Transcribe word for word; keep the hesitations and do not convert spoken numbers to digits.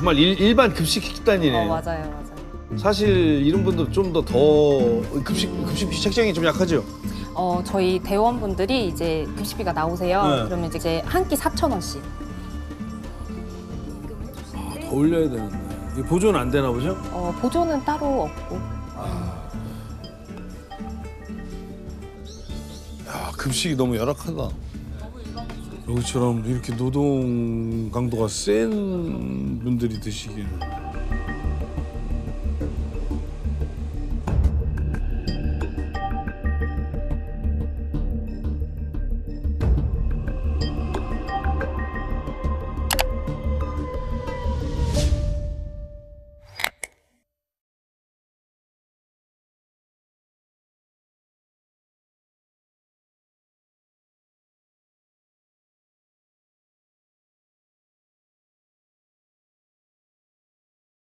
정말 일, 일반 급식 식단이네요. 어, 맞아요, 맞아요. 사실 이런 분들 좀 더 더 급식 급식비 책정이 좀 약하죠. 어, 저희 대원분들이 이제 급식비가 나오세요. 네. 그러면 이제 한 끼 사천 원씩. 더 올려야 되는데. 이게 보조는 안 되나 보죠? 어, 보조는 따로 없고. 야, 급식이 너무 열악하다. 여기처럼 이렇게 노동 강도가 센 분들이 드시기에는.